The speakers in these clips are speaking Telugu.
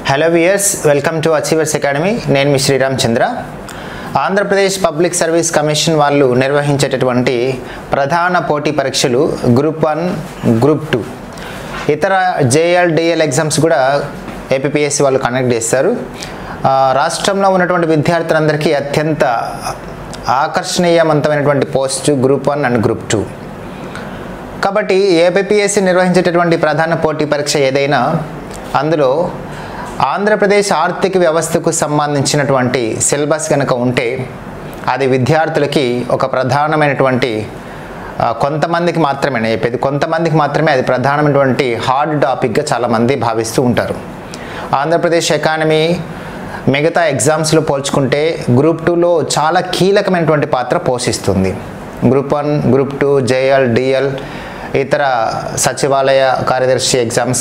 Hello viewers, welcome to achievers academy. నేను మీ Sriram Chandra. Andhra Pradesh public service commission వాళ్ళు నిర్వహించేటటువంటి ప్రధాన పోటీ పరీక్షలు గ్రూప్ 1, గ్రూప్ 2, ఇతర జేఎల్ డిఎల్ ఎగ్జామ్స్ కూడా ఏపీపీఎస్సీ వాళ్ళు కండక్ట్ చేస్తారు. రాష్ట్రంలో ఉన్నటువంటి విద్యార్థులందరికీ అత్యంత ఆకర్షణీయవంతమైనటువంటి పోస్టు గ్రూప్ 1 అండ్ గ్రూప్ 2. కాబట్టి ఏపీపీఎస్సీ నిర్వహించేటటువంటి ప్రధాన పోటీ పరీక్ష ఏదైనా అందులో ఆంధ్రప్రదేశ్ ఆర్థిక వ్యవస్థకు సంబంధించినటువంటి సిలబస్ కనుక ఉంటే అది విద్యార్థులకి ఒక ప్రధానమైనటువంటి కొంతమందికి మాత్రమే అది ప్రధానమైనటువంటి హార్డ్ టాపిక్గా చాలామంది భావిస్తూ ఉంటారు. ఆంధ్రప్రదేశ్ ఎకానమీ మిగతా ఎగ్జామ్స్లో పోల్చుకుంటే గ్రూప్ 2లో చాలా కీలకమైనటువంటి పాత్ర పోషిస్తుంది. గ్రూప్ 1, గ్రూప్ 2, జేఎల్ డిఎల్, ఇతర సచివాలయ కార్యదర్శి ఎగ్జామ్స్,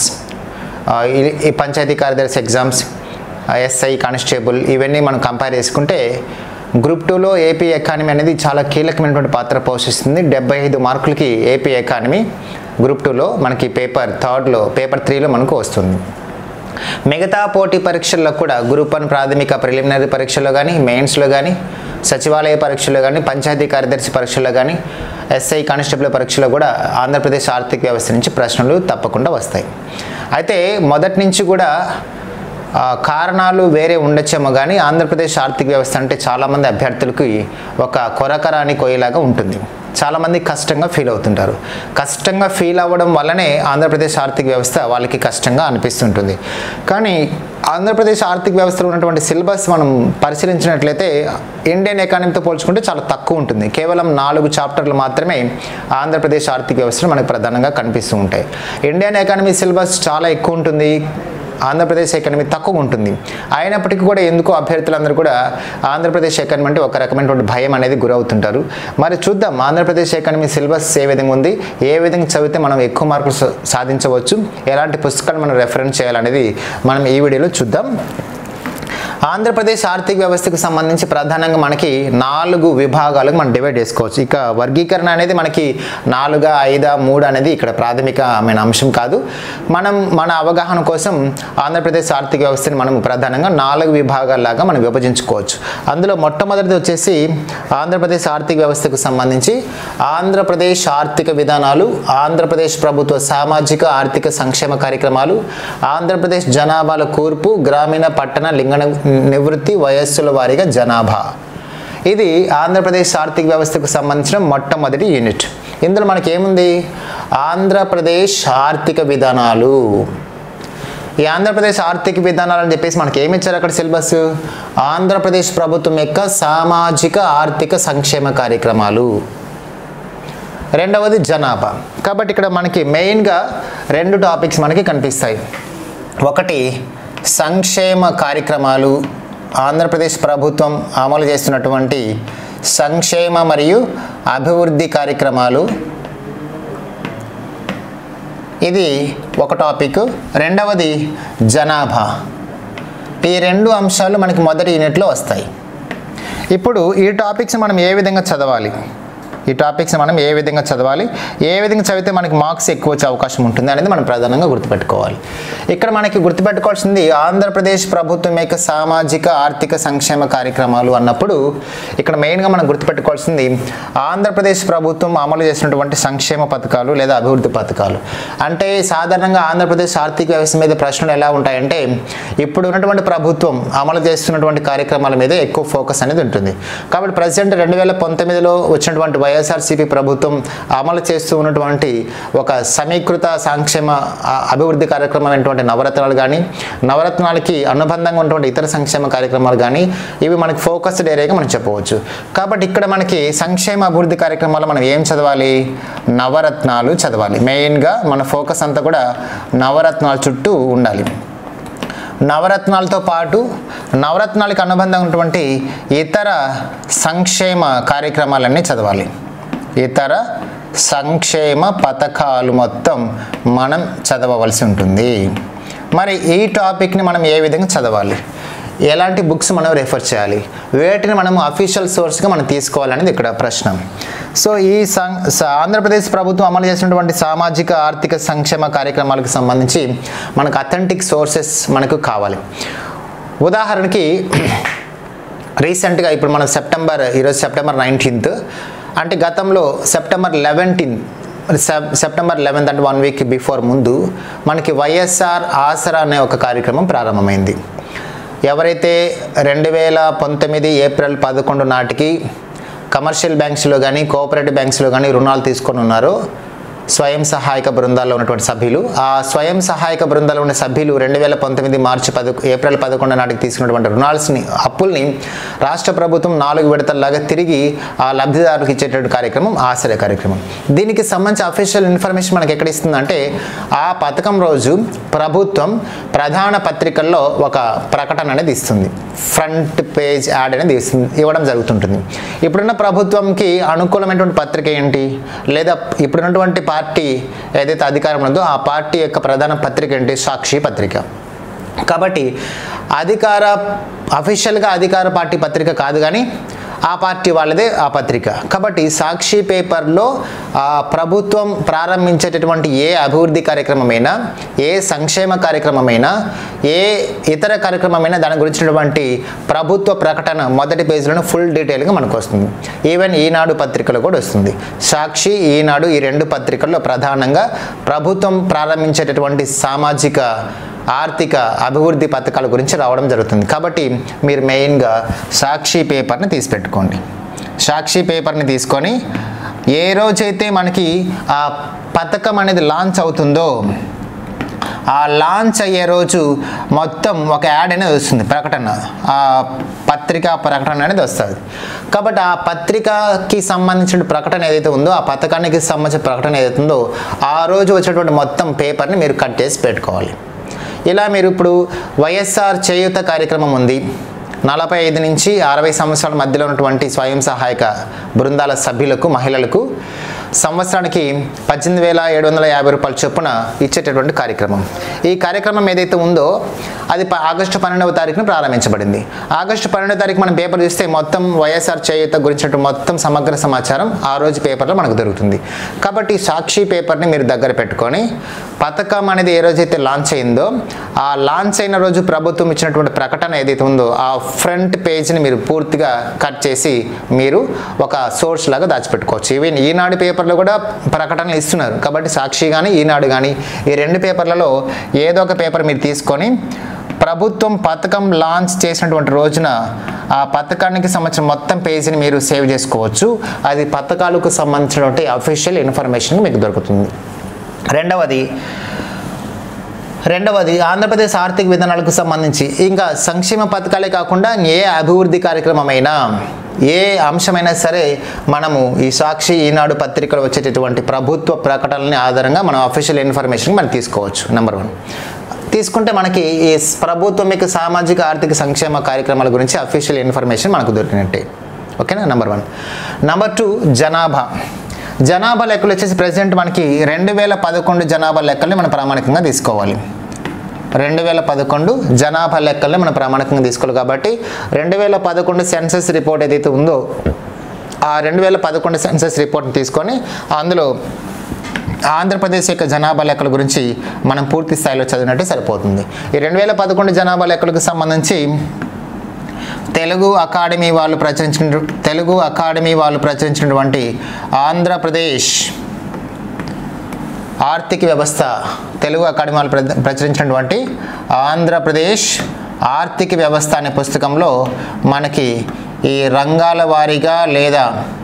ఈ పంచాయతీ కార్యదర్శి ఎగ్జామ్స్, ఎస్ఐ, కానిస్టేబుల్, ఇవన్నీ మనం కంపేర్ చేసుకుంటే గ్రూప్ 2లో ఏపీ ఎకానమీ అనేది చాలా కీలకమైనటువంటి పాత్ర పోషిస్తుంది. 75 మార్కులకి ఏపీ ఎకానమీ గ్రూప్ 2లో మనకి పేపర్ 3లో మనకు వస్తుంది. మిగతా పోటీ పరీక్షల్లో కూడా గ్రూప్ 1 ప్రాథమిక ప్రిలిమినరీ పరీక్షలో కానీ, మెయిన్స్లో కానీ, సచివాలయ పరీక్షలో కానీ, పంచాయతీ కార్యదర్శి పరీక్షలో కానీ, ఎస్ఐ, కానిస్టేబుల్ పరీక్షలో కూడా ఆంధ్రప్రదేశ్ ఆర్థిక వ్యవస్థ నుంచి ప్రశ్నలు తప్పకుండా వస్తాయి. అయితే మొదటి నుంచి కూడా కారణాలు వేరే ఉండొచ్చేమో కానీ ఆంధ్రప్రదేశ్ ఆర్థిక వ్యవస్థ అంటే చాలామంది అభ్యర్థులకి ఒక కొరకరాని కొయ్యలాగా ఉంటుంది. చాలామంది కష్టంగా ఫీల్ అవుతుంటారు. కష్టంగా ఫీల్ అవ్వడం వల్లనే ఆంధ్రప్రదేశ్ ఆర్థిక వ్యవస్థ వాళ్ళకి కష్టంగా అనిపిస్తుంటుంది. కానీ ఆంధ్రప్రదేశ్ ఆర్థిక వ్యవస్థలో ఉన్నటువంటి సిలబస్ మనం పరిశీలించినట్లయితే ఇండియన్ ఎకానమీతో పోల్చుకుంటే చాలా తక్కువ ఉంటుంది. కేవలం 4 చాప్టర్లు మాత్రమే ఆంధ్రప్రదేశ్ ఆర్థిక వ్యవస్థలో మనకు ప్రధానంగా కనిపిస్తూ ఉంటాయి. ఇండియన్ ఎకానమీ సిలబస్ చాలా ఎక్కువ ఉంటుంది, ఆంధ్రప్రదేశ్ ఎకానమీ తక్కువ ఉంటుంది. అయినప్పటికీ కూడా ఎందుకో అభ్యర్థులందరూ కూడా ఆంధ్రప్రదేశ్ ఎకానమీ అంటే ఒక రకమైనటువంటి భయం అనేది గురవుతుంటారు. మరి చూద్దాం ఆంధ్రప్రదేశ్ ఎకానమీ సిలబస్ ఏ విధంగా ఉంది, ఏ విధంగా చదివితే మనం ఎక్కువ మార్కులు సాధించవచ్చు, ఎలాంటి పుస్తకాలు మనం రెఫరెన్స్ చేయాలనేది మనం ఈ వీడియోలో చూద్దాం. ఆంధ్రప్రదేశ్ ఆర్థిక వ్యవస్థకు సంబంధించి ప్రధానంగా మనకి 4 విభాగాలకు మనం డివైడ్ చేసుకోవచ్చు. ఇక వర్గీకరణ అనేది మనకి 4, 5, 3 అనేది ఇక్కడ ప్రాథమికమైన అంశం కాదు. మన అవగాహన కోసం ఆంధ్రప్రదేశ్ ఆర్థిక వ్యవస్థని మనం ప్రధానంగా 4 విభాగాల్లాగా మనం విభజించుకోవచ్చు. అందులో మొట్టమొదటిది వచ్చేసి ఆంధ్రప్రదేశ్ ఆర్థిక వ్యవస్థకు సంబంధించి ఆంధ్రప్రదేశ్ ఆర్థిక విధానాలు, ఆంధ్రప్రదేశ్ ప్రభుత్వ సామాజిక ఆర్థిక సంక్షేమ కార్యక్రమాలు, ఆంధ్రప్రదేశ్ జనాభాల కూర్పు, గ్రామీణ పట్టణ లింగ నివృత్తి, వయస్సుల వారీగా జనాభా. ఇది ఆంధ్రప్రదేశ్ ఆర్థిక వ్యవస్థకు సంబంధించిన మొట్టమొదటి యూనిట్. ఇందులో మనకి ఏముంది? ఆంధ్రప్రదేశ్ ఆర్థిక విధానాలు. ఈ ఆంధ్రప్రదేశ్ ఆర్థిక విధానాలు అని చెప్పేసి మనకి ఏమి ఇచ్చారు అక్కడ సిలబస్? ఆంధ్రప్రదేశ్ ప్రభుత్వం యొక్క సామాజిక ఆర్థిక సంక్షేమ కార్యక్రమాలు. రెండవది జనాభా. కాబట్టి ఇక్కడ మనకి మెయిన్గా 2 టాపిక్స్ మనకి కనిపిస్తాయి. ఒకటి సంక్షేమ కార్యక్రమాలు, ఆంధ్రప్రదేశ్ ప్రభుత్వం అమలు చేస్తున్నటువంటి సంక్షేమ మరియు అభివృద్ధి కార్యక్రమాలు, ఇది ఒక టాపిక్. రెండవది జనాభా. ఈ 2 అంశాలు మనకి మొదటి యూనిట్లో వస్తాయి. ఇప్పుడు ఈ టాపిక్స్ మనం ఏ విధంగా చదవాలి, ఏ విధంగా చదివితే మనకి మార్క్స్ ఎక్కువ వచ్చే అవకాశం ఉంటుంది అనేది మనం ప్రధానంగా గుర్తుపెట్టుకోవాలి. ఇక్కడ మనకి గుర్తుపెట్టుకోవాల్సింది ఆంధ్రప్రదేశ్ ప్రభుత్వం యొక్క సామాజిక ఆర్థిక సంక్షేమ కార్యక్రమాలు అన్నప్పుడు ఇక్కడ మెయిన్గా మనం గుర్తుపెట్టుకోవాల్సింది ఆంధ్రప్రదేశ్ ప్రభుత్వం అమలు చేసినటువంటి సంక్షేమ పథకాలు లేదా అభివృద్ధి పథకాలు. అంటే సాధారణంగా ఆంధ్రప్రదేశ్ ఆర్థిక వ్యవస్థ మీద ప్రశ్నలు ఎలా ఉంటాయంటే ఇప్పుడు ఉన్నటువంటి ప్రభుత్వం అమలు చేస్తున్నటువంటి కార్యక్రమాల మీద ఎక్కువ ఫోకస్ అనేది ఉంటుంది. కాబట్టి ప్రెసిడెంట్ 2019లో వచ్చినటువంటి వైఎస్ఆర్సీపీ ప్రభుత్వం అమలు చేస్తూ ఉన్నటువంటి ఒక సమీకృత సంక్షేమ అభివృద్ధి కార్యక్రమం అయినటువంటి నవరత్నాలు కానీ, నవరత్నాలకి అనుబంధంగా ఉన్నటువంటి ఇతర సంక్షేమ కార్యక్రమాలు కానీ, ఇవి మనకి ఫోకస్డ్ ఏరియాగా మనం చెప్పవచ్చు. కాబట్టి ఇక్కడ మనకి సంక్షేమ అభివృద్ధి కార్యక్రమాలు మనం ఏం చదవాలి? నవరత్నాలు చదవాలి. మెయిన్గా మన ఫోకస్ అంతా కూడా నవరత్నాల చుట్టూ ఉండాలి. నవరత్నాలతో పాటు నవరత్నాలకు అనుబంధంగా ఉన్నటువంటి ఇతర సంక్షేమ కార్యక్రమాలన్నీ చదవాలి. ఇతర సంక్షేమ పథకాలు మొత్తం మనం చదవవలసి ఉంటుంది. మరి ఈ టాపిక్ని మనం ఏ విధంగా చదవాలి? ఎలాంటి బుక్స్ మనం రెఫర్ చేయాలి, వేటిని మనం అఫీషియల్ సోర్స్గా మనం తీసుకోవాలనేది ఇక్కడ ప్రశ్న. సో ఈ ఆంధ్రప్రదేశ్ ప్రభుత్వం అమలు చేసినటువంటి సామాజిక ఆర్థిక సంక్షేమ కార్యక్రమాలకు సంబంధించి మనకు అథెంటిక్ సోర్సెస్ మనకు కావాలి. ఉదాహరణకి రీసెంట్గా ఇప్పుడు మనం ఈరోజు సెప్టెంబర్ 19th, అంటే గతంలో సెప్టెంబర్ 11th అంటే 1 week బిఫోర్ ముందు మనకి వైఎస్ఆర్ ఆసరా అనే ఒక కార్యక్రమం ప్రారంభమైంది. ఎవరైతే 2019 ఏప్రిల్ 11 నాటికి కమర్షియల్ బ్యాంక్స్లో కానీ కోఆపరేటివ్ బ్యాంక్స్లో కానీ రుణాలు తీసుకొని ఉన్నారో స్వయం సహాయక బృందాల్లో ఉన్నటువంటి సభ్యులు, ఆ స్వయం సహాయక బృందాల్లో ఉన్న సభ్యులు 2019 ఏప్రిల్ 11 నాటికి తీసుకున్నటువంటి అప్పుల్ని రాష్ట్ర ప్రభుత్వం 4 విడతల్లాగా తిరిగి ఆ లబ్ధిదారులకు ఇచ్చేటువంటి కార్యక్రమం ఆసరా కార్యక్రమం. దీనికి సంబంధించి అఫీషియల్ ఇన్ఫర్మేషన్ మనకి ఎక్కడ ఇస్తుందంటే ఆ పథకం రోజు ప్రభుత్వం ప్రధాన పత్రికల్లో ఒక ప్రకటన అనేది ఇస్తుంది, ఫ్రంట్ పేజ్ యాడ్ అనేది ఇవ్వడం జరుగుతుంటుంది. ఇప్పుడున్న ప్రభుత్వంకి అనుకూలమైనటువంటి పత్రిక ఏంటి, లేదా ఇప్పుడున్నటువంటి పార్టీ ఏదైతే అధికారంలో ఉందో ఆ పార్టీ యొక్క ప్రధాన పత్రిక ఏంటి, సాక్షి పత్రిక. కాబట్టి అఫీషియల్గా అధికార పార్టీ పత్రిక కాదు, కానీ ఆ పార్టీ వాళ్ళదే ఆ పత్రిక. కాబట్టి సాక్షి పేపర్లో ప్రభుత్వం ప్రారంభించేటటువంటి ఏ అభివృద్ధి కార్యక్రమమైనా, ఏ సంక్షేమ కార్యక్రమమైనా, ఏ ఇతర కార్యక్రమమైనా దాని గురించినటువంటి ప్రభుత్వ ప్రకటన మొదటి పేజీలోనే ఫుల్ డీటెయిల్గా మనకు వస్తుంది. ఈవెన్ ఈనాడు పత్రికలో కూడా వస్తుంది. సాక్షి, ఈనాడు ఈ 2 పత్రికల్లో ప్రధానంగా ప్రభుత్వం ప్రారంభించేటటువంటి సామాజిక ఆర్థిక అభివృద్ధి పథకాల గురించి రావడం జరుగుతుంది. కాబట్టి మీరు మెయిన్గా సాక్షి పేపర్ని తీసిపెట్టుకోండి. సాక్షి పేపర్ని తీసుకొని ఏ రోజైతే మనకి ఆ పథకం అనేది లాంచ్ అవుతుందో ఆ లాంచ్ అయ్యే రోజు మొత్తం ఒక యాడ్ అనేది వస్తుంది, ప్రకటన, ఆ పత్రిక ప్రకటన అనేది వస్తుంది. కాబట్టి ఆ పత్రికకి సంబంధించిన ప్రకటన ఏదైతే ఉందో, ఆ పథకానికి సంబంధించిన ప్రకటన ఏదైతే ఉందో ఆ రోజు వచ్చేటువంటి మొత్తం పేపర్ని మీరు కట్ చేసి పెట్టుకోవాలి. ఇలా మీరు ఇప్పుడు వైఎస్ఆర్ చేయూత కార్యక్రమం ఉంది, 45 నుంచి 60 సంవత్సరాల మధ్యలో ఉన్నటువంటి స్వయం సహాయక బృందాల సభ్యులకు, మహిళలకు సంవత్సరానికి 18,750 రూపాయల చొప్పున ఇచ్చేటటువంటి కార్యక్రమం. ఈ కార్యక్రమం ఏదైతే ఉందో అది ఆగస్టు 12వ తారీఖున ప్రారంభించబడింది. ఆగస్టు 12వ తారీఖు మనం పేపర్ చూస్తే మొత్తం వైఎస్ఆర్ చేయూత గురించినటువంటి మొత్తం సమగ్ర సమాచారం ఆ రోజు పేపర్లో మనకు దొరుకుతుంది. కాబట్టి సాక్షి పేపర్ని మీరు దగ్గర పెట్టుకొని పథకం అనేది ఏ రోజైతే లాంచ్ అయిందో ఆ లాంచ్ అయిన రోజు ప్రభుత్వం ఇచ్చినటువంటి ప్రకటన ఏదైతే ఉందో ఆ ఫ్రంట్ పేజ్ని మీరు పూర్తిగా కట్ చేసి మీరు ఒక సోర్స్ లాగా దాచిపెట్టుకోవచ్చు. ఈవెన్ ఈనాడు పేపర్లో కూడా ప్రకటనలు ఇస్తున్నారు. కాబట్టి సాక్షి కానీ ఈనాడు కానీ ఈ 2 పేపర్లలో ఏదో ఒక పేపర్ మీరు తీసుకొని ప్రభుత్వం పథకం లాంచ్ చేసినటువంటి రోజున ఆ పథకానికి సంబంధించిన మొత్తం పేజీని మీరు సేవ్ చేసుకోవచ్చు. అది పథకాలకు సంబంధించినటువంటి అఫీషియల్ ఇన్ఫర్మేషన్ మీకు దొరుకుతుంది. రెండవది ఆంధ్రప్రదేశ్ ఆర్థిక విధానాలకు సంబంధించి ఇంకా సంక్షేమ పథకాలే కాకుండా ఏ అభివృద్ధి కార్యక్రమమైనా, ఏ అంశమైనా సరే మనము ఈ సాక్షి, ఈనాడు పత్రికలు వచ్చేటటువంటి ప్రభుత్వ ప్రకటనలని ఆధారంగా మనం అఫీషియల్ ఇన్ఫర్మేషన్ మనం తీసుకోవచ్చు. నెంబర్ 1 తీసుకుంటే మనకి ఈ ప్రభుత్వం యొక్క సామాజిక ఆర్థిక సంక్షేమ కార్యక్రమాల గురించి అఫీషియల్ ఇన్ఫర్మేషన్ మనకు దొరికినట్టే. ఓకేనా, నెంబర్ 1. నెంబర్ 2 జనాభా లెక్కలు వచ్చేసి ప్రెసెంట్ మనకి 2011 జనాభా లెక్కల్ని మనం ప్రామాణికంగా తీసుకోవాలి. 2011 జనాభా లెక్కల్ని మనం ప్రామాణికంగా తీసుకోవాలి. కాబట్టి 2011 సెన్సస్ రిపోర్ట్ ఏదైతే ఉందో ఆ 2011 సెన్సస్ రిపోర్ట్ని తీసుకొని అందులో ఆంధ్రప్రదేశ్ యొక్క జనాభా లెక్కల గురించి మనం పూర్తి స్థాయిలో చదివినట్టే సరిపోతుంది. ఈ 2011 జనాభా లెక్కలకు సంబంధించి తెలుగు అకాడమీ వాళ్ళు ప్రచురించినటువంటి ఆంధ్రప్రదేశ్ ఆర్థిక వ్యవస్థ, తెలుగు అకాడమీ వాళ్ళు ప్రచురించినటువంటి ఆంధ్రప్రదేశ్ ఆర్థిక వ్యవస్థ అనే పుస్తకంలో మనకి ఈ రంగాల వారీగా లేదా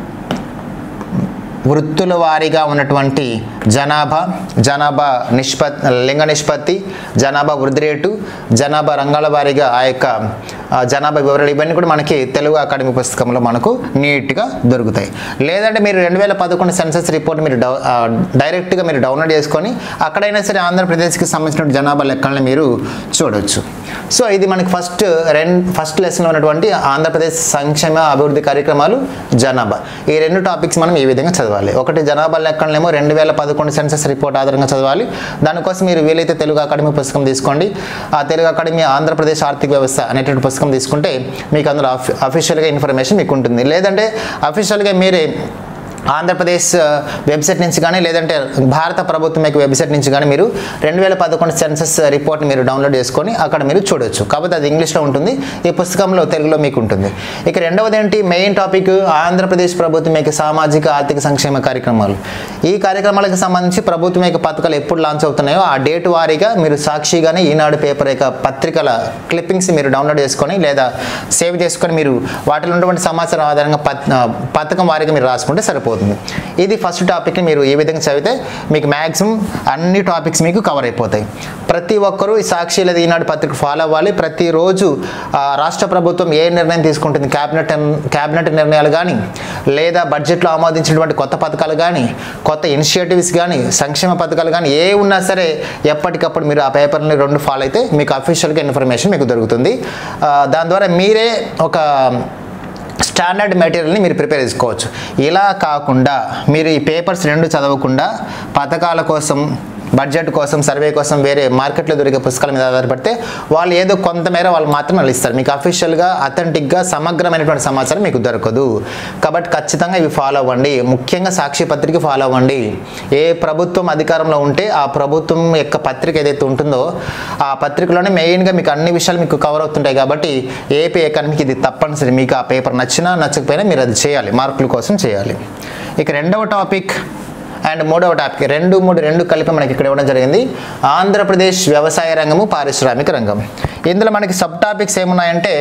వృత్తుల వారీగా ఉన్నటువంటి జనాభా లింగ నిష్పత్తి, జనాభా వృద్ధి రేటు, జనాభా రంగాల వారీగా ఆ యొక్క జనాభా వివరాలు ఇవన్నీ కూడా మనకి తెలుగు అకాడమీ పుస్తకంలో మనకు నీట్గా దొరుకుతాయి. లేదంటే మీరు 2011 సెన్సస్ రిపోర్ట్ మీరు డైరెక్ట్గా మీరు డౌన్లోడ్ చేసుకొని అక్కడైనా సరే ఆంధ్రప్రదేశ్కి సంబంధించిన జనాభా లెక్కలను మీరు చూడవచ్చు. సో ఇది మనకి ఫస్ట్ లెసన్లో ఉన్నటువంటి ఆంధ్రప్రదేశ్ సంక్షేమ అభివృద్ధి కార్యక్రమాలు, జనాభా, ఈ 2 టాపిక్స్ మనం ఈ విధంగా చదవాలి. చదవాలి. ఒకటి జనాభా లెక్కలనేమో 2011 సెన్సస్ రిపోర్ట్ ఆధారంగా చదవాలి. దానికోసం మీరు వీలైతే తెలుగు అకాడమీ పుస్తకం తీసుకోండి. ఆ తెలుగు అకాడమీ ఆంధ్రప్రదేశ్ ఆర్థిక వ్యవస్థ అనేటువంటి పుస్తకం తీసుకుంటే మీకు అందులో అఫీషియల్గా ఇన్ఫర్మేషన్ మీకు ఉంటుంది. లేదంటే అఫీషియల్గా మీరే ఆంధ్రప్రదేశ్ వెబ్సైట్ నుంచి కానీ లేదంటే భారత ప్రభుత్వం యొక్క వెబ్సైట్ నుంచి కానీ మీరు 2011 సెన్సస్ రిపోర్ట్ని మీరు డౌన్లోడ్ చేసుకొని అక్కడ మీరు చూడొచ్చు. కాబట్టి అది ఇంగ్లీష్లో ఉంటుంది, ఈ పుస్తకంలో తెలుగులో మీకు ఉంటుంది. ఇక రెండవది ఏంటి, మెయిన్ టాపిక్ ఆంధ్రప్రదేశ్ ప్రభుత్వం యొక్క సామాజిక ఆర్థిక సంక్షేమ కార్యక్రమాలు. ఈ కార్యక్రమాలకు సంబంధించి ప్రభుత్వం యొక్క పథకాలు ఎప్పుడు లాంచ్ అవుతున్నాయో ఆ డేట్ వారీగా మీరు సాక్షి కానీ ఈనాడు పేపర్ యొక్క పత్రికల క్లిప్పింగ్స్ మీరు డౌన్లోడ్ చేసుకొని లేదా సేవ్ చేసుకొని మీరు వాటిలో ఉన్నటువంటి సమాచారం ఆధారంగా పథకం వారీగా మీరు రాసుకుంటే సరిపోతుంది. ఇది ఫస్ట్ టాపిక్ని మీరు ఈ విధంగా చదివితే మీకు మ్యాక్సిమం అన్ని టాపిక్స్ మీకు కవర్ అయిపోతాయి. ప్రతి ఒక్కరూ ఈ సాక్షి లేదా ఈనాడు పత్రిక ఫాలో అవ్వాలి. ప్రతిరోజు రాష్ట్ర ప్రభుత్వం ఏ నిర్ణయం తీసుకుంటుంది, క్యాబినెట్ నిర్ణయాలు కానీ లేదా బడ్జెట్లో ఆమోదించినటువంటి కొత్త పథకాలు కానీ కొత్త ఇనిషియేటివ్స్ కానీ సంక్షేమ పథకాలు కానీ ఏ ఉన్నా సరే ఎప్పటికప్పుడు మీరు ఆ పేపర్ని 2 ఫాలో అయితే మీకు అఫీషియల్గా ఇన్ఫర్మేషన్ మీకు దొరుకుతుంది. దాని ద్వారా మీరే ఒక స్టాండర్డ్ మెటీరియల్ని మీరు ప్రిపేర్ చేసుకోవచ్చు. ఇలా కాకుండా మీరు ఈ పేపర్స్ 2 చదవకుండా పథకాల కోసం బడ్జెట్ కోసం సర్వే కోసం వేరే మార్కెట్లో దొరికే పుస్తకాల మీద ఆధారపడితే వాళ్ళు ఏదో కొంతమేర వాళ్ళు మాత్రం ఇస్తారు. మీకు అఫీషియల్గా అథెంటిక్గా సమగ్రమైనటువంటి సమాచారం మీకు దొరకదు. కాబట్టి ఖచ్చితంగా ఇవి ఫాలో అవ్వండి. ముఖ్యంగా సాక్షి పత్రిక ఫాలో అవ్వండి. ఏ ప్రభుత్వం అధికారంలో ఉంటే ఆ ప్రభుత్వం యొక్క పత్రిక ఏదైతే ఉంటుందో ఆ పత్రికలోనే మెయిన్గా మీకు అన్ని విషయాలు మీకు కవర్ అవుతుంటాయి. కాబట్టి ఏపీ ఎకానమీకి ఇది తప్పనిసరి. మీకు ఆ పేపర్ నచ్చినా నచ్చకపోయినా మీరు అది చేయాలి, మార్కుల కోసం చేయాలి. ఇక రెండవ టాపిక్ అండ్ మూడవ టాపిక్ 2, 3 కలిపి మనకి ఇక్కడ ఇవ్వడం జరిగింది. ఆంధ్రప్రదేశ్ వ్యవసాయ రంగము పారిశ్రామిక రంగం. ఇందులో మనకి సబ్ టాపిక్స్ ఏమున్నాయంటే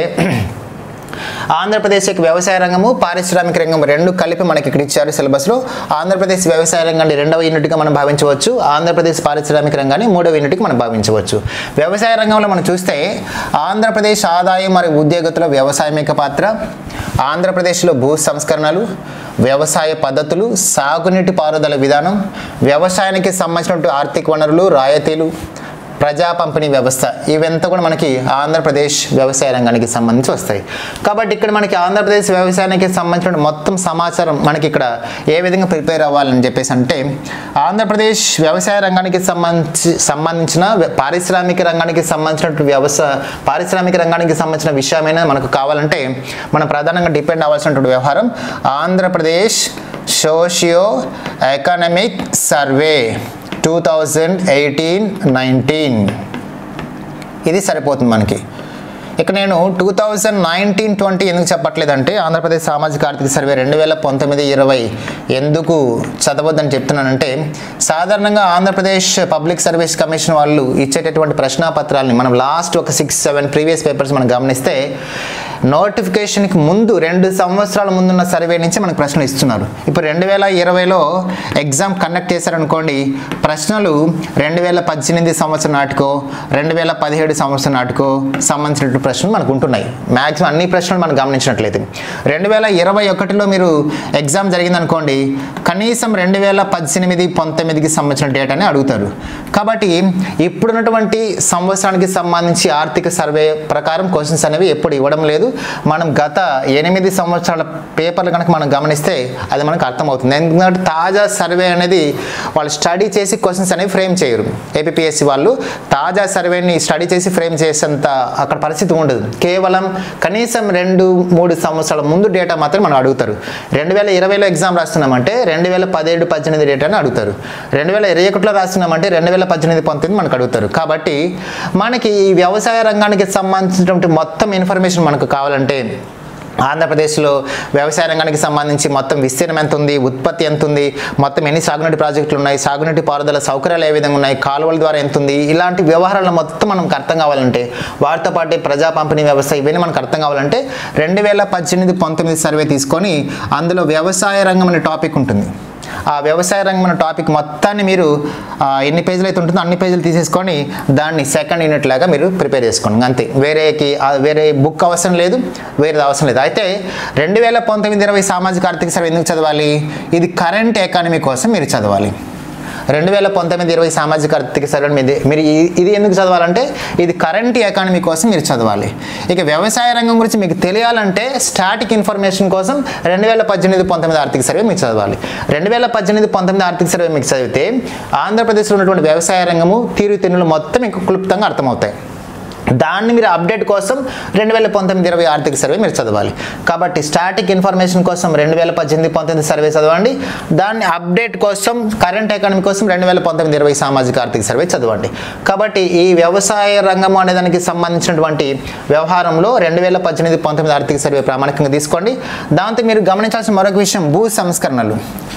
ఆంధ్రప్రదేశ్ యొక్క వ్యవసాయ రంగము పారిశ్రామిక రంగం 2 కలిపి మనకి ఇక్కడ ఇచ్చారు సిలబస్లో. ఆంధ్రప్రదేశ్ వ్యవసాయ రంగాన్ని 2వ యూనిట్గా మనం భావించవచ్చు, ఆంధ్రప్రదేశ్ పారిశ్రామిక రంగాన్ని 3వ యూనిట్గా మనం భావించవచ్చు. వ్యవసాయ రంగంలో మనం చూస్తే ఆంధ్రప్రదేశ్ ఆదాయం మరియు ఉద్యోగతుల వ్యవసాయం యొక్క పాత్ర, ఆంధ్రప్రదేశ్లో భూ సంస్కరణలు, వ్యవసాయ పద్ధతులు, సాగునీటి పారుదల విధానం, వ్యవసాయానికి సంబంధించినటువంటి ఆర్థిక వనరులు, రాయితీలు, ప్రజా పంపిణీ వ్యవస్థ, ఇవంతా కూడా మనకి ఆంధ్రప్రదేశ్ వ్యవసాయ రంగానికి సంబంధించి వస్తాయి. కాబట్టి ఇక్కడ మనకి ఆంధ్రప్రదేశ్ వ్యవసాయానికి సంబంధించిన మొత్తం సమాచారం మనకి ఇక్కడ ఏ విధంగా ప్రిపేర్ అవ్వాలని చెప్పేసి అంటే ఆంధ్రప్రదేశ్ వ్యవసాయ రంగానికి సంబంధించిన పారిశ్రామిక రంగానికి సంబంధించిన విషయమైనా మనకు కావాలంటే మనం ప్రధానంగా డిపెండ్ అవ్వాల్సినటువంటి వ్యవహారం ఆంధ్రప్రదేశ్ సోషియో ఎకనామిక్ సర్వే 2018-19 ఇది సరిపోతుంది మనకి. ఇక నేను 2019-20 ఎందుకు చెప్పట్లేదంటే ఆంధ్రప్రదేశ్ సామాజిక ఆర్థిక సర్వే 2019-20 ఎందుకు చదవద్దని చెప్తున్నానంటే సాధారణంగా ఆంధ్రప్రదేశ్ పబ్లిక్ సర్వీస్ కమిషన్ వాళ్ళు ఇచ్చేటటువంటి ప్రశ్నాపత్రాలని మనం లాస్ట్ ఒక 6-7 ప్రీవియస్ పేపర్స్ మనం గమనిస్తే నోటిఫికేషన్కి ముందు 2 సంవత్సరాల ముందున్న సర్వే నుంచి మనకు ప్రశ్నలు ఇస్తున్నారు. ఇప్పుడు 2020లో ఎగ్జామ్ కండక్ట్ చేశారనుకోండి, ప్రశ్నలు 2018 సంవత్సరం నాటికో 2017 సంవత్సరం నాటికో సంబంధించినటువంటి ప్రశ్నలు మనకు ఉంటున్నాయి. మ్యాక్సిమం అన్ని ప్రశ్నలు మనం గమనించినట్లయితే 2021లో మీరు ఎగ్జామ్ జరిగిందనుకోండి, కనీసం 2018-19కి సంబంధించిన డేటాని అడుగుతారు. కాబట్టి ఇప్పుడున్నటువంటి సంవత్సరానికి సంబంధించి ఆర్థిక సర్వే ప్రకారం క్వశ్చన్స్ అనేవి ఎప్పుడు ఇవ్వడం లేదు. మనం గత 8 సంవత్సరాల పేపర్లు కనుక మనం గమనిస్తే అది మనకు అర్థమవుతుంది. ఎందుకంటే తాజా సర్వే అనేది వాళ్ళు స్టడీ చేసి క్వశ్చన్స్ అనేవి ఫ్రేమ్ చేయరు. ఏపీఎస్సీ వాళ్ళు తాజా సర్వేని స్టడీ చేసి ఫ్రేమ్ చేసేంత అక్కడ పరిస్థితి ఉండదు. కేవలం కనీసం 2-3 సంవత్సరాల ముందు డేటా మాత్రం మనం అడుగుతారు. 2020లో ఎగ్జామ్ రాస్తున్నామంటే 2017-18 డేటాని అడుగుతారు. 2021లో రాస్తున్నామంటే 2018-19 మనకు అడుగుతారు. కాబట్టి మనకి ఈ వ్యవసాయ రంగానికి సంబంధించినటువంటి మొత్తం ఇన్ఫర్మేషన్ మనకు కావాలంటే ఆంధ్రప్రదేశ్లో వ్యవసాయ రంగానికి సంబంధించి మొత్తం విస్తీర్ణం ఎంత ఉంది, ఉత్పత్తి ఎంత ఉంది, మొత్తం ఎన్ని సాగునీటి ప్రాజెక్టులు ఉన్నాయి, సాగునీటి పారుదల సౌకర్యాలు ఏ విధంగా ఉన్నాయి, కాలువల ద్వారా ఎంత ఉంది, ఇలాంటి వ్యవహారాలు మొత్తం మనకు అర్థం కావాలంటే వాటితో పాటు ప్రజా పంపిణీ వ్యవస్థ ఇవన్నీ మనకు అర్థం కావాలంటే 2018-19 సర్వే తీసుకొని అందులో వ్యవసాయ రంగం అనే టాపిక్ ఉంటుంది. ఆ వ్యవసాయ రంగం అనే టాపిక్ మొత్తాన్ని మీరు ఎన్ని పేజీలు అయితే ఉంటుందో అన్ని పేజీలు తీసేసుకొని దాన్ని సెకండ్ యూనిట్ లాగా మీరు ప్రిపేర్ చేసుకోండి. అంతే, వేరే బుక్ అవసరం లేదు, వేరేది అవసరం లేదు. అయితే 2019-20 సామాజిక ఆర్థిక సర్వే ఎందుకు చదవాలి? ఇది కరెంట్ ఎకానమీ కోసం మీరు చదవాలి. 2019-20 సామాజిక ఆర్థిక సర్వే మీరు ఇది ఎందుకు చదవాలంటే ఇది కరెంట్ ఎకానమీ కోసం మీరు చదవాలి. ఇక వ్యవసాయ రంగం గురించి మీకు తెలియాలంటే స్టాటిక్ ఇన్ఫర్మేషన్ కోసం 2018-19 ఆర్థిక సర్వే మీకు చదవాలి. 2018-19 ఆర్థిక సర్వే మీకు చదివితే ఆంధ్రప్రదేశ్లో ఉన్నటువంటి వ్యవసాయ రంగము తీరుతెన్నులు మొత్తం మీకు క్లుప్తంగా అర్థమవుతాయి. దాన్ని మీరు అప్డేట్ కోసం 2019-20 ఆర్థిక సర్వే మీరు చదవాలి. కాబట్టి స్టాటిక్ ఇన్ఫర్మేషన్ కోసం 2018-19 సర్వే చదవండి. దాన్ని అప్డేట్ కోసం కరెంట్ ఎకానమీ కోసం 2019-20 సామాజిక ఆర్థిక సర్వే చదవండి. కాబట్టి ఈ వ్యవసాయ రంగం అనే దానికి సంబంధించినటువంటి వ్యవహారంలో 2018-19 ఆర్థిక సర్వే ప్రామాణికంగా తీసుకోండి. దాంతో మీరు గమనించాల్సిన మరొక విషయం భూ సంస్కరణలు.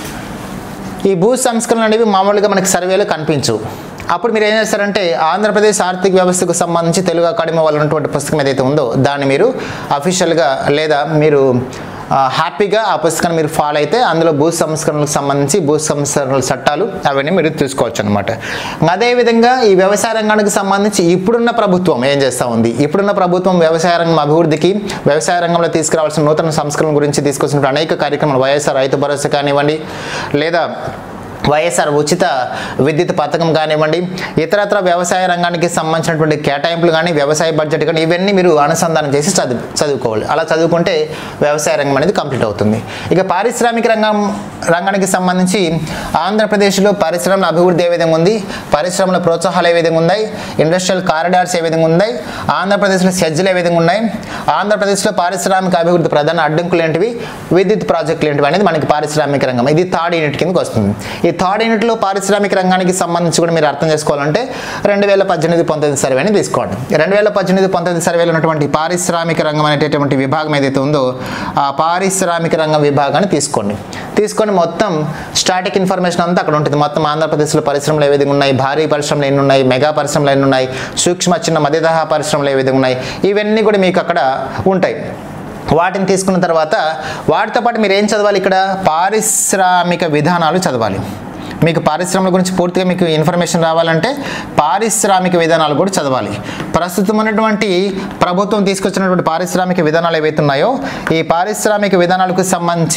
ఈ భూ సంస్కరణలు అనేవి మామూలుగా మనకి సర్వేలో కనిపించవు. అప్పుడు మీరు ఏం చేస్తారంటే ఆంధ్రప్రదేశ్ ఆర్థిక వ్యవస్థకు సంబంధించి తెలుగు అకాడమీ వాళ్ళు ఉన్నటువంటి పుస్తకం ఏదైతే ఉందో దాన్ని మీరు అఫీషియల్గా లేదా మీరు హ్యాపీగా ఆ పుస్తకాన్ని మీరు ఫాలో అయితే అందులో భూ సంస్కరణలకు సంబంధించి భూ సంస్కరణల చట్టాలు అవన్నీ మీరు తీసుకోవచ్చు అనమాట. అదేవిధంగా ఈ వ్యవసాయ రంగానికి సంబంధించి ఇప్పుడున్న ప్రభుత్వం ఏం చేస్తూ ఉంది, ఇప్పుడున్న ప్రభుత్వం వ్యవసాయ రంగం అభివృద్ధికి వ్యవసాయ రంగంలో తీసుకురావాల్సిన నూతన సంస్కరణ గురించి తీసుకొచ్చిన అనేక కార్యక్రమాలు వైఎస్ఆర్ రైతు భరోసా కానివ్వండి, లేదా వైఎస్ఆర్ ఉచిత విద్యుత్ పథకం కానివ్వండి, ఇతరత్ర వ్యవసాయ రంగానికి సంబంధించినటువంటి కేటాయింపులు కానీ వ్యవసాయ బడ్జెట్ కానీ ఇవన్నీ మీరు అనుసంధానం చేసి చదువుకోవాలి. అలా చదువుకుంటే వ్యవసాయ రంగం అనేది కంప్లీట్ అవుతుంది. ఇక పారిశ్రామిక రంగానికి సంబంధించి ఆంధ్రప్రదేశ్లో పరిశ్రమల అభివృద్ధి ఏ విధంగా ఉంది, పరిశ్రమల ప్రోత్సాహాలు ఏ విధంగా ఉన్నాయి, ఇండస్ట్రియల్ కారిడార్స్ ఏ విధంగా ఉన్నాయి, ఆంధ్రప్రదేశ్లో సెజ్లు ఏ విధంగా ఉన్నాయి, ఆంధ్రప్రదేశ్లో పారిశ్రామిక అభివృద్ధి ప్రధాన అడ్డంకులు ఏంటివి, విద్యుత్ ప్రాజెక్టులు ఏంటివి అనేది మనకి పారిశ్రామిక రంగం. ఇది థర్డ్ యూనిట్ కిందకి వస్తుంది. ఈ థర్డ్ యూనిట్లో పారిశ్రామిక రంగానికి సంబంధించి కూడా మీరు అర్థం చేసుకోవాలంటే 2018-19 సర్వేని తీసుకోండి. 2018-19 సర్వేలో ఉన్నటువంటి పారిశ్రామిక రంగం అనేటటువంటి విభాగం ఏదైతే ఉందో ఆ పారిశ్రామిక రంగం విభాగాన్ని తీసుకొని మొత్తం స్టాటిక్ ఇన్ఫర్మేషన్ అంతా అక్కడ ఉంటుంది. మొత్తం ఆంధ్రప్రదేశ్లో పరిశ్రమలు ఏ విధంగా ఉన్నాయి, భారీ పరిశ్రమలు ఎన్ని ఉన్నాయి, మెగా పరిశ్రమలు ఎన్ని ఉన్నాయి, సూక్ష్మ చిన్న మధ్యతరహా పరిశ్రమలు ఏ విధంగా ఉన్నాయి, ఇవన్నీ కూడా మీకు అక్కడ ఉంటాయి. వాటిని తీసుకున్న తర్వాత వాటితో పాటు మీరు ఏం చదవాలి, ఇక్కడ పారిశ్రామిక విధానాలు చదవాలి. మీకు పారిశ్రమల గురించి పూర్తిగా మీకు ఇన్ఫర్మేషన్ రావాలంటే పారిశ్రామిక విధానాలు కూడా చదవాలి. ప్రస్తుతం ఉన్నటువంటి ప్రభుత్వం తీసుకొచ్చినటువంటి పారిశ్రామిక విధానాలు ఏవైతే ఉన్నాయో ఈ పారిశ్రామిక విధానాలకు సంబంధించి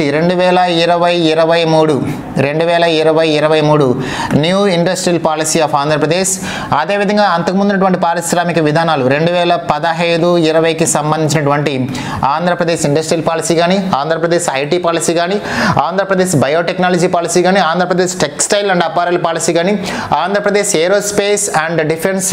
2020-23 new industrial policy of Andhra Pradesh, అదేవిధంగా అంతకుముందున్నటువంటి పారిశ్రామిక విధానాలు 2015-20కి సంబంధించినటువంటి ఆంధ్రప్రదేశ్ ఇండస్ట్రియల్ పాలసీ కానీ, ఆంధ్రప్రదేశ్ ఐటీ పాలసీ కానీ, ఆంధ్రప్రదేశ్ బయోటెక్నాలజీ పాలసీ కానీ, Andhra Pradesh textile and apparel policy కానీ, Andhra Pradesh aerospace and defence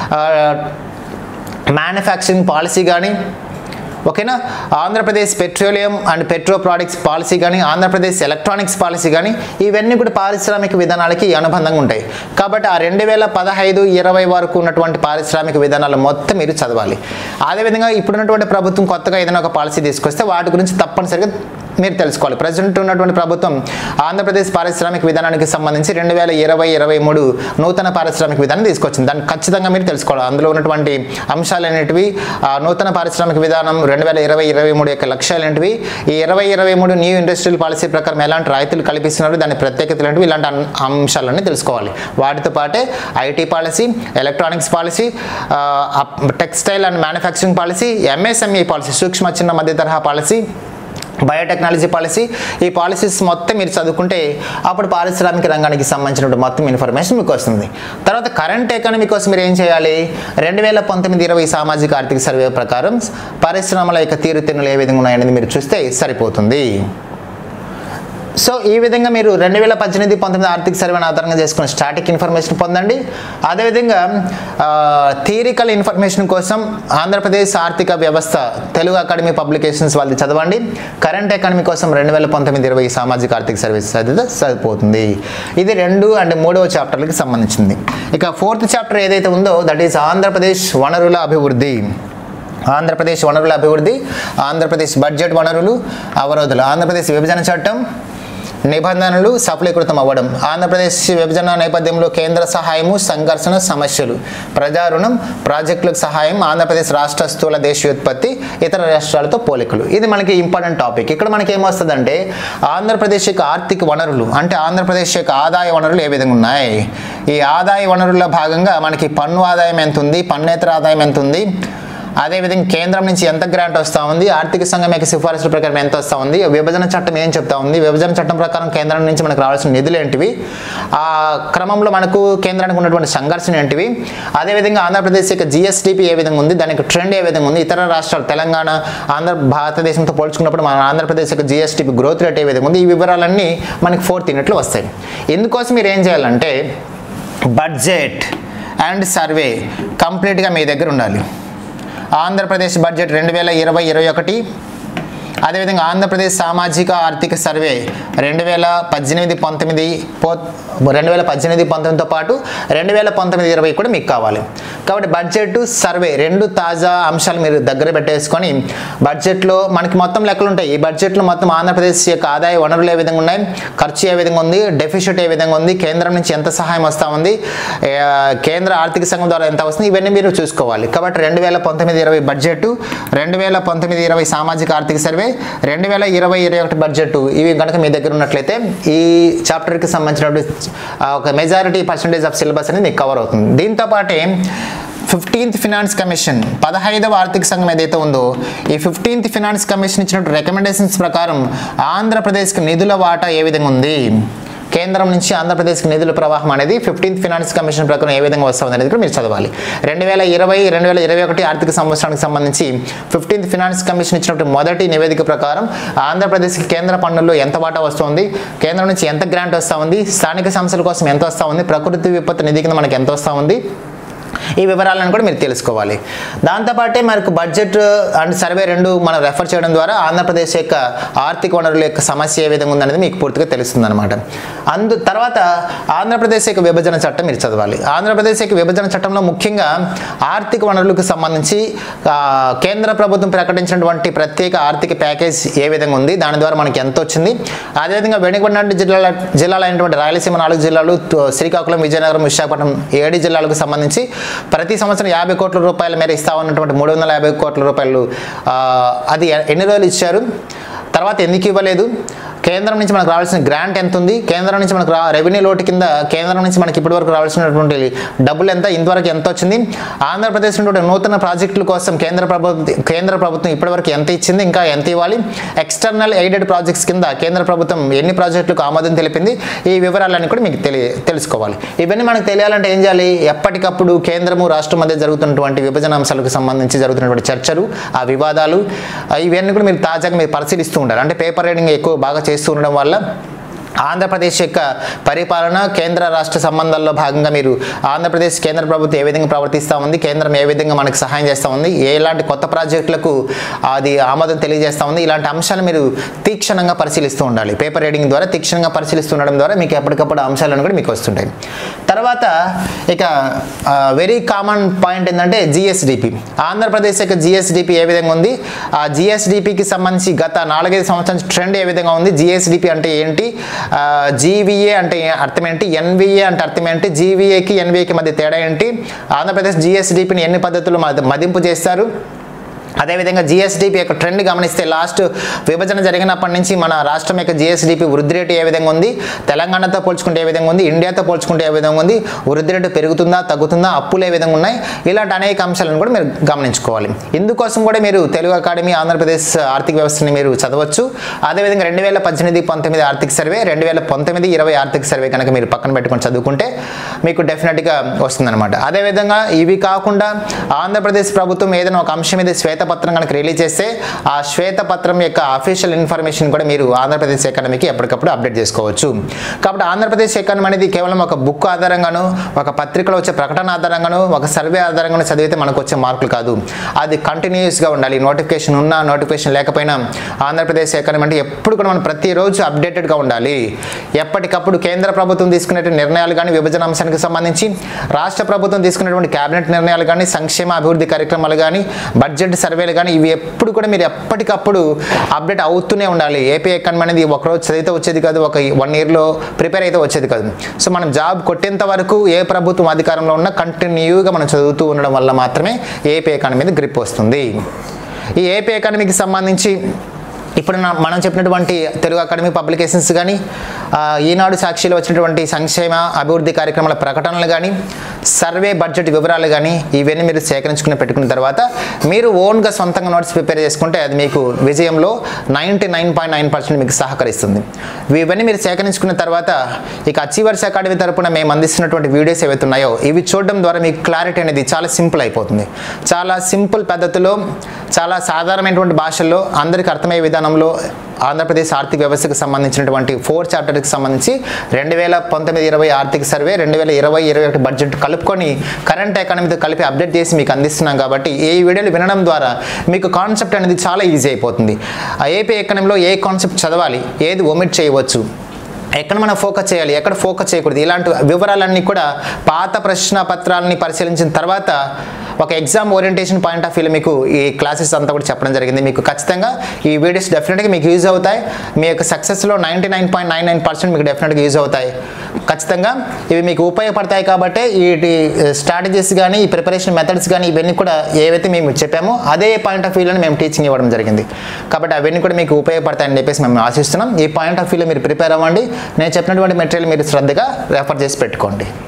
manufacturing policy కానీ, ఓకేనా, Andhra Pradesh petroleum and petro products policy కానీ, ఆంధ్రప్రదేశ్ ఎలక్ట్రానిక్స్ పాలసీ కానీ ఇవన్నీ కూడా పారిశ్రామిక విధానాలకి అనుబంధంగా ఉంటాయి. కాబట్టి ఆ 2015-20 వరకు ఉన్నటువంటి పారిశ్రామిక విధానాలు మొత్తం మీరు చదవాలి. అదేవిధంగా ఇప్పుడున్నటువంటి ప్రభుత్వం కొత్తగా ఏదైనా ఒక పాలసీ తీసుకొస్తే వాటి గురించి తప్పనిసరిగా మీరు తెలుసుకోవాలి. ప్రజెంట్ ఉన్నటువంటి ప్రభుత్వం ఆంధ్రప్రదేశ్ పారిశ్రామిక విధానానికి సంబంధించి 2020-23 నూతన పారిశ్రామిక విధానం తీసుకొచ్చింది. దాన్ని ఖచ్చితంగా మీరు తెలుసుకోవాలి. అందులో ఉన్నటువంటి అంశాలు అనేటివి, నూతన పారిశ్రామిక విధానం 2020-23 యొక్క లక్ష్యాలు ఏంటివి, ఈ 2023 న్యూ ఇండస్ట్రియల్ పాలసీ ప్రకారం ఎలాంటి రాయితీలు కల్పిస్తున్నారు, దాని ప్రత్యేకతలు ఏంటివి, ఇలాంటి అంశాలన్నీ తెలుసుకోవాలి. వాటితో పాటే IT policy, electronics policy, textile and manufacturing policy, MSME policy, సూక్ష్మ చిన్న మధ్య తరహా పాలసీ, బయోటెక్నాలజీ పాలసీ, ఈ పాలసీస్ మొత్తం మీరు చదువుకుంటే అప్పుడు పారిశ్రామిక రంగానికి సంబంధించినటువంటి మొత్తం ఇన్ఫర్మేషన్ మీకు వస్తుంది. తర్వాత కరెంట్ ఎకానమీ కోసం మీరు ఏం చేయాలి, 2019-20 సామాజిక ఆర్థిక సర్వే ప్రకారం పరిశ్రమల యొక్క తీరుతెన్నులు ఏ విధంగా ఉన్నాయనేది మీరు చూస్తే సరిపోతుంది. సో ఈ విధంగా మీరు 2018-19 ఆర్థిక సర్వేను ఆధారంగా చేసుకుని స్టాటిక్ ఇన్ఫర్మేషన్ పొందండి. అదేవిధంగా థియరికల్ ఇన్ఫర్మేషన్ కోసం ఆంధ్రప్రదేశ్ ఆర్థిక వ్యవస్థ తెలుగు అకాడమీ పబ్లికేషన్స్ వాళ్ళది చదవండి. కరెంట్ ఎకానమీ కోసం 2019-20 సామాజిక ఆర్థిక సర్వే చదివితే సరిపోతుంది. ఇది 2 అండ్ 3వ చాప్టర్లకి సంబంధించింది. ఇక 4th చాప్టర్ ఏదైతే ఉందో దట్ ఈస్ ఆంధ్రప్రదేశ్ వనరుల అభివృద్ధి. ఆంధ్రప్రదేశ్ వనరుల అభివృద్ధి, ఆంధ్రప్రదేశ్ బడ్జెట్ వనరులు, అవరోధాలు, ఆంధ్రప్రదేశ్ విభజన చట్టం నిబంధనలు సఫలీకృతం అవ్వడం, ఆంధ్రప్రదేశ్ విభజన నేపథ్యంలో కేంద్ర సహాయము, సంఘర్షణ, సమస్యలు, ప్రజా రుణం, ప్రాజెక్టులకు సహాయం, ఆంధ్రప్రదేశ్ రాష్ట్ర స్థూల దేశీయోత్పత్తి, ఇతర రాష్ట్రాలతో పోలికలు. ఇది మనకి ఇంపార్టెంట్ టాపిక్. ఇక్కడ మనకి ఏమొస్తుందంటే ఆంధ్రప్రదేశ్ యొక్క ఆర్థిక వనరులు అంటే ఆంధ్రప్రదేశ్ యొక్క ఆదాయ వనరులు ఏ విధంగా ఉన్నాయి, ఈ ఆదాయ వనరుల భాగంగా మనకి పన్ను ఆదాయం ఎంత ఉంది, పన్నేతర ఆదాయం ఎంత ఉంది, అదేవిధంగా కేంద్రం నుంచి ఎంత గ్రాంట్ వస్తూ ఉంది, ఆర్థిక సంఘం యొక్క సిఫారసుల ప్రకారం ఎంత వస్తూ ఉంది, విభజన చట్టం ఏం చెప్తా ఉంది, విభజన చట్టం ప్రకారం కేంద్రం నుంచి మనకు రావాల్సిన నిధులు ఏంటివి, ఆ క్రమంలో మనకు కేంద్రానికి ఉన్నటువంటి సంఘర్షణ ఏంటివి, అదేవిధంగా ఆంధ్రప్రదేశ్ యొక్క జిఎస్డిపి ఏ విధంగా ఉంది, దానికి ట్రెండ్ ఏ విధంగా ఉంది, ఇతర రాష్ట్రాలు తెలంగాణ భారతదేశంతో పోల్చుకున్నప్పుడు మన ఆంధ్రప్రదేశ్ యొక్క జిఎస్డిపి గ్రోత్ రేట్ ఏ విధంగా ఉంది, ఈ వివరాలన్నీ మనకి 4th యూనిట్లో వస్తాయి. ఇందుకోసం మీరు ఏం చేయాలంటే బడ్జెట్ అండ్ సర్వే కంప్లీట్గా మీ దగ్గర ఉండాలి. ఆంధ్రప్రదేశ్ బడ్జెట్ 2020-21, అదేవిధంగా ఆంధ్రప్రదేశ్ సామాజిక ఆర్థిక సర్వే 2018-19తో పాటు 2019-20 కూడా మీకు కావాలి. కాబట్టి బడ్జెట్ సర్వే 2 తాజా అంశాలు మీరు దగ్గర పెట్టేసుకొని బడ్జెట్లో మనకి మొత్తం లెక్కలు ఉంటాయి. ఈ బడ్జెట్లో మొత్తం ఆంధ్రప్రదేశ్ యొక్క ఆదాయ వనరులు ఏ విధంగా ఉన్నాయి, ఖర్చు ఏ విధంగా ఉంది, డెఫిసిట్ ఏ విధంగా ఉంది, కేంద్రం నుంచి ఎంత సహాయం వస్తూ ఉంది, కేంద్ర ఆర్థిక సంఘం ద్వారా ఎంత వస్తుంది, ఇవన్నీ మీరు చూసుకోవాలి. కాబట్టి 2019-20 బడ్జెట్, 2019-20 సామాజిక ఆర్థిక సర్వే, 2020-21 బడ్జెట్ ఇవి కనుక మీ దగ్గర ఉన్నట్లయితే ఈ చాప్టర్కి సంబంధించినటువంటి ఒక మెజారిటీ పర్సెంటేజ్ ఆఫ్ సిలబస్ అనేది మీకు కవర్ అవుతుంది. దీంతో పాటే 15th ఫినాన్స్ కమిషన్ 15వ ఆర్థిక సంఘం ఏదైతే ఉందో ఈ 15th ఫినాన్స్ కమిషన్ ఇచ్చినటువంటి రికమెండేషన్స్ ప్రకారం ఆంధ్రప్రదేశ్కి నిధుల వాటా ఏ విధంగా ఉంది, కేంద్రం నుంచి ఆంధ్రప్రదేశ్కి నిధుల ప్రవాహం అనేది 15th ఫినాన్స్ కమిషన్ ప్రకారం ఏ విధంగా వస్తుంది అనేది కూడా మీరు చదవాలి. 2020-2021 ఆర్థిక సంవత్సరానికి సంబంధించి 15th ఫినాన్స్ కమిషన్ ఇచ్చినటువంటి మొదటి నివేదిక ప్రకారం ఆంధ్రప్రదేశ్కి కేంద్ర పన్నుల్లో ఎంత వాటా వస్తుంది, కేంద్రం నుంచి ఎంత గ్రాంట్ వస్తూ ఉంది, స్థానిక సంస్థల కోసం ఎంత వస్తూ ఉంది, ప్రకృతి విపత్తు నిధి కింద మనకి ఎంత వస్తూ ఉంది, ఈ వివరాలను కూడా మీరు తెలుసుకోవాలి. దాంతోపాటే మనకు బడ్జెట్ అండ్ సర్వే 2 మనం రెఫర్ చేయడం ద్వారా ఆంధ్రప్రదేశ్ యొక్క ఆర్థిక వనరుల యొక్క సమస్య ఏ విధంగా ఉందనేది మీకు పూర్తిగా తెలుస్తుంది అనమాట. తర్వాత ఆంధ్రప్రదేశ్ యొక్క విభజన చట్టం మీరు చదవాలి. ఆంధ్రప్రదేశ్ యొక్క విభజన చట్టంలో ముఖ్యంగా ఆర్థిక వనరులకు సంబంధించి కేంద్ర ప్రభుత్వం ప్రకటించినటువంటి ప్రత్యేక ఆర్థిక ప్యాకేజ్ ఏ విధంగా ఉంది, దాని ద్వారా మనకి ఎంత వచ్చింది, అదేవిధంగా వెనుకబడిన జిల్లాలైనటువంటి రాయలసీమ 4 జిల్లాలు, శ్రీకాకుళం, విజయనగరం, విశాఖపట్నం 7 జిల్లాలకు సంబంధించి ప్రతి సంవత్సరం 50 కోట్ల రూపాయల మేర ఇస్తా ఉన్నటువంటి 350 కోట్ల రూపాయలు అది ఎన్ని రోజులు ఇచ్చారు, తర్వాత ఎందుకు ఇవ్వలేదు, కేంద్రం నుంచి మనకు రావాల్సిన గ్రాంట్ ఎంత ఉంది, కేంద్రం నుంచి మనకు రెవెన్యూ లోటు కింద కేంద్రం నుంచి మనకి ఇప్పటివరకు రావాల్సినటువంటి డబ్బులు ఎంత, ఇంతవరకు ఎంత వచ్చింది, ఆంధ్రప్రదేశ్ నుండి నూతన ప్రాజెక్టుల కోసం కేంద్ర ప్రభుత్వం ఇప్పటివరకు ఎంత ఇచ్చింది, ఇంకా ఎంత ఇవ్వాలి, ఎక్స్టర్నల్ ఎయిడెడ్ ప్రాజెక్ట్స్ కింద కేంద్ర ప్రభుత్వం ఎన్ని ప్రాజెక్టులకు ఆమోదం తెలిపింది, ఈ వివరాలన్నీ కూడా మీకు తెలుసుకోవాలి. ఇవన్నీ మనకు తెలియాలంటే ఏం చేయాలి, ఎప్పటికప్పుడు కేంద్రము రాష్ట్రం మధ్య జరుగుతున్నటువంటి విభజన అంశాలకు సంబంధించి జరుగుతున్నటువంటి చర్చలు, ఆ వివాదాలు ఇవన్నీ కూడా మీరు తాజాగా మీరు పరిశీలిస్తూ ఉండాలి. అంటే పేపర్ రీడింగ్ ఎక్కువ బాగా చేస్తూ ఉండడం వల్ల ఆంధ్రప్రదేశ్ యొక్క పరిపాలన కేంద్ర రాష్ట్ర సంబంధాల్లో భాగంగా మీరు ఆంధ్రప్రదేశ్ కేంద్ర ప్రభుత్వం ఏ విధంగా ప్రవర్తిస్తూ ఉంది, కేంద్రం ఏ విధంగా మనకు సహాయం చేస్తూ ఉంది, ఎలాంటి కొత్త ప్రాజెక్టులకు అది ఆమోదం తెలియజేస్తూ ఉంది, ఇలాంటి అంశాలు మీరు తీక్షణంగా పరిశీలిస్తూ ఉండాలి. పేపర్ రీడింగ్ ద్వారా తీక్షణంగా పరిశీలిస్తుండడం ద్వారా మీకు ఎప్పటికప్పుడు అంశాలను కూడా మీకు వస్తుంటాయి. తర్వాత ఇక వెరీ కామన్ పాయింట్ ఏంటంటే జిఎస్డిపి. ఆంధ్రప్రదేశ్ యొక్క జిఎస్డిపి ఏ విధంగా ఉంది, ఆ జిఎస్డిపికి సంబంధించి గత 4-5 సంవత్సరాల ట్రెండ్ ఏ విధంగా ఉంది, జిఎస్డిపి అంటే ఏంటి, జీవీఏ అంటే అర్థం ఏంటి, ఎన్విఏ అంటే అర్థం ఏంటి, జీవీఏకి ఎన్విఏకి మధ్య తేడా ఏంటి, ఆంధ్రప్రదేశ్ జిఎస్డిపిని ఎన్ని పద్ధతులు మదింపు చేస్తారు, అదేవిధంగా జిఎస్డిపి యొక్క ట్రెండ్ గమనిస్తే లాస్ట్ విభజన జరిగినప్పటి నుంచి మన రాష్ట్రం యొక్క జిఎస్డిపి వృద్ధి రేటు ఏ విధంగా ఉంది, తెలంగాణతో పోల్చుకుంటే ఏ విధంగా ఉంది, ఇండియాతో పోల్చుకుంటే ఏ విధంగా ఉంది, వృద్ధి రేటు పెరుగుతుందా తగ్గుతుందా, అప్పులు ఏ విధంగా ఉన్నాయి, ఇలాంటి అనేక అంశాలను కూడా మీరు గమనించుకోవాలి. ఇందుకోసం కూడా మీరు తెలుగు అకాడమీ ఆంధ్రప్రదేశ్ ఆర్థిక వ్యవస్థని మీరు చదవచ్చు. అదేవిధంగా 2018-19 ఆర్థిక సర్వే, 2019-20 ఆర్థిక సర్వే కనుక మీరు పక్కన పెట్టుకొని చదువుకుంటే మీకు డెఫినెట్గా వస్తుందన్నమాట. అదేవిధంగా ఇవి కాకుండా ఆంధ్రప్రదేశ్ ప్రభుత్వం ఏదైనా ఒక అంశం మీద శ్వేతపత్రం కనుక రిలీజ్ చేస్తే ఆ శ్వేతపత్రం యొక్క అఫీషియల్ ఇన్ఫర్మేషన్ కూడా మీరు ఆంధ్రప్రదేశ్ ఎకానమీకి ఎప్పటికప్పుడు అప్డేట్ చేసుకోవచ్చు. కాబట్టి ఆంధ్రప్రదేశ్ ఎకానమీ అనేది కేవలం ఒక బుక్ ఆధారంగాను, ఒక పత్రికలో వచ్చే ప్రకటన ఆధారంగాను, ఒక సర్వే ఆధారంగాను చదివితే మనకు వచ్చే మార్కులు కాదు. అది కంటిన్యూస్గా ఉండాలి. నోటిఫికేషన్ ఉన్నా నోటిఫికేషన్ లేకపోయినా ఆంధ్రప్రదేశ్ ఎకానమీ అంటే ఎప్పుడు కూడా మనం ప్రతిరోజు అప్డేటెడ్గా ఉండాలి. ఎప్పటికప్పుడు కేంద్ర ప్రభుత్వం తీసుకునే నిర్ణయాలు కానీ, విభజన అంశానికి సంబంధించి రాష్ట్ర ప్రభుత్వం తీసుకునేటువంటి క్యాబినెట్ నిర్ణయాలు కానీ, సంక్షేమ అభివృద్ధి కార్యక్రమాలు కానీ, బడ్జెట్ సర్వేలు కానీ ఇవి ఎప్పుడు కూడా మీరు ఎప్పటికప్పుడు అప్డేట్ అవుతూనే ఉండాలి. ఏపీ ఎకానమీ అనేది ఒకరోజు చదివితే వచ్చేది కాదు, ఒక 1 ఇయర్లో ప్రిపేర్ అయితే వచ్చేది కాదు. సో మనం జాబ్ కొట్టేంత వరకు ఏ ప్రభుత్వం అధికారంలో ఉన్నా కంటిన్యూగా మనం చదువుతూ ఉండడం వల్ల మాత్రమే ఏపీ ఎకానమీ మీద గ్రిప్ వస్తుంది. ఈ ఏపీ ఎకానమీకి సంబంధించి ఇప్పుడు మనం చెప్పినటువంటి తెలుగు అకాడమీ పబ్లికేషన్స్ కానీ, ఈనాడు సాక్షిలో వచ్చినటువంటి సంక్షేమ అభివృద్ధి కార్యక్రమాల ప్రకటనలు కానీ, సర్వే బడ్జెట్ వివరాలు కానీ ఇవన్నీ మీరు సేకరించుకుని పెట్టుకున్న తర్వాత మీరు ఓన్గా సొంతంగా నోట్స్ ప్రిపేర్ చేసుకుంటే అది మీకు విజయంలో 99.9% మీకు సహకరిస్తుంది. ఇవన్నీ మీరు సేకరించుకున్న తర్వాత ఇక అచీవర్స్ అకాడమీ తరపున మేము అందిస్తున్నటువంటి వీడియోస్ ఏవైతే ఉన్నాయో ఇవి చూడడం ద్వారా మీకు క్లారిటీ అనేది చాలా సింపుల్ అయిపోతుంది. చాలా సింపుల్ పద్ధతిలో, చాలా సాధారణమైనటువంటి భాషల్లో అందరికీ అర్థమయ్యే విధానంలో ఆంధ్రప్రదేశ్ ఆర్థిక వ్యవస్థకు సంబంధించినటువంటి 4 చాప్టర్కి సంబంధించి 2019-20 ఆర్థిక సర్వే, 2020-21 బడ్జెట్ కలుపుకొని కరెంట్ ఎకానమీతో కలిపి అప్డేట్ చేసి మీకు అందిస్తున్నాం. కాబట్టి ఈ వీడియోలు వినడం ద్వారా మీకు కాన్సెప్ట్ అనేది చాలా ఈజీ అయిపోతుంది. ఏపీ ఎకానమీలో ఏ కాన్సెప్ట్ చదవాలి, ఏది ఒమిట్ చేయవచ్చు, ఎక్కడ మనం ఫోకస్ చేయాలి, ఎక్కడ ఫోకస్ చేయకూడదు, ఇలాంటి వివరాలన్నీ కూడా పాత ప్రశ్న పత్రాలని పరిశీలించిన తర్వాత ఒక ఎగ్జామ్ ఓరియంటేషన్ పాయింట్ ఆఫ్ వ్యూలో మీకు ఈ క్లాసెస్ అంతా కూడా చెప్పడం జరిగింది. మీకు ఖచ్చితంగా ఈ వీడియోస్ డెఫినెట్గా మీకు యూజ్ అవుతాయి. మీ యొక్క సక్సెస్లో 99.99% మీకు డెఫినెట్గా యూజ్ అవుతాయి. ఖచ్చితంగా ఇవి మీకు ఉపయోగపడతాయి. కాబట్టి ఈ స్ట్రాటజీస్ కానీ, ఈ ప్రిపరేషన్ మెథడ్స్ కానీ ఇవన్నీ కూడా ఏవైతే మేము చెప్పామో అదే పాయింట్ ఆఫ్ వ్యూలోనే మేము టీచింగ్ ఇవ్వడం జరిగింది. కాబట్టి అవన్నీ కూడా మీకు ఉపయోగపడతాయని చెప్పేసి మేము ఆశిస్తున్నాం. ఈ పాయింట్ ఆఫ్ వ్యూలో మీరు ప్రిపేర్ అవ్వండి. నేను చెప్పినటువంటి మెటీరియల్ మీరు శ్రద్ధగా రెఫర్ చేసి పెట్టుకోండి.